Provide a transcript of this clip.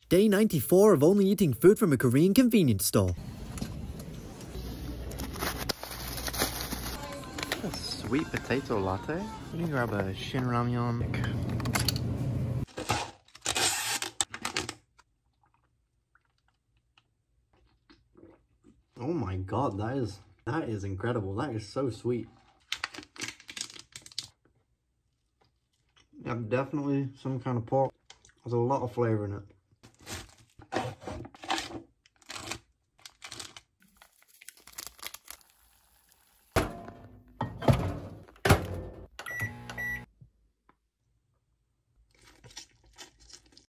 Day 94 of only eating food from a Korean convenience store. A sweet potato latte. Let me grab a Shin Ramyun. Oh my god, that is incredible. That is so sweet. Yeah, definitely some kind of pork. There's a lot of flavor in it.